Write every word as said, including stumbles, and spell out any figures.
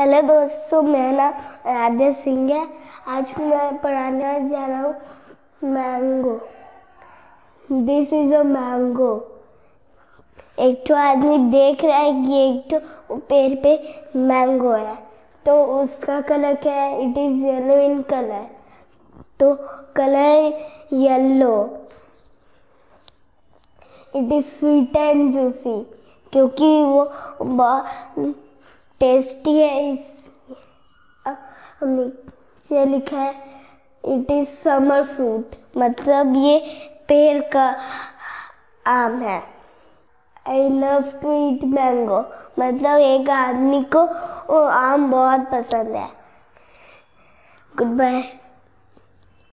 Hello दोस्तों, मेरा नाम आराध्या सिंह है। आज मैं पढ़ाने जा रहा हूँ mango. This is a mango. एक तो आदमी देख रहा है कि एक तो पेड़ पे मैंगो है, तो उसका कलर क्या है? It is yellow in colour. तो colour yellow. It is sweet and juicy, क्योंकि वो बहुत टेस्टी है। इस नीचे लिखा है इट इज समर फ्रूट, मतलब ये पेड़ का आम है। I love to eat mango, मतलब एक आदमी को वो आम बहुत पसंद है। Good bye.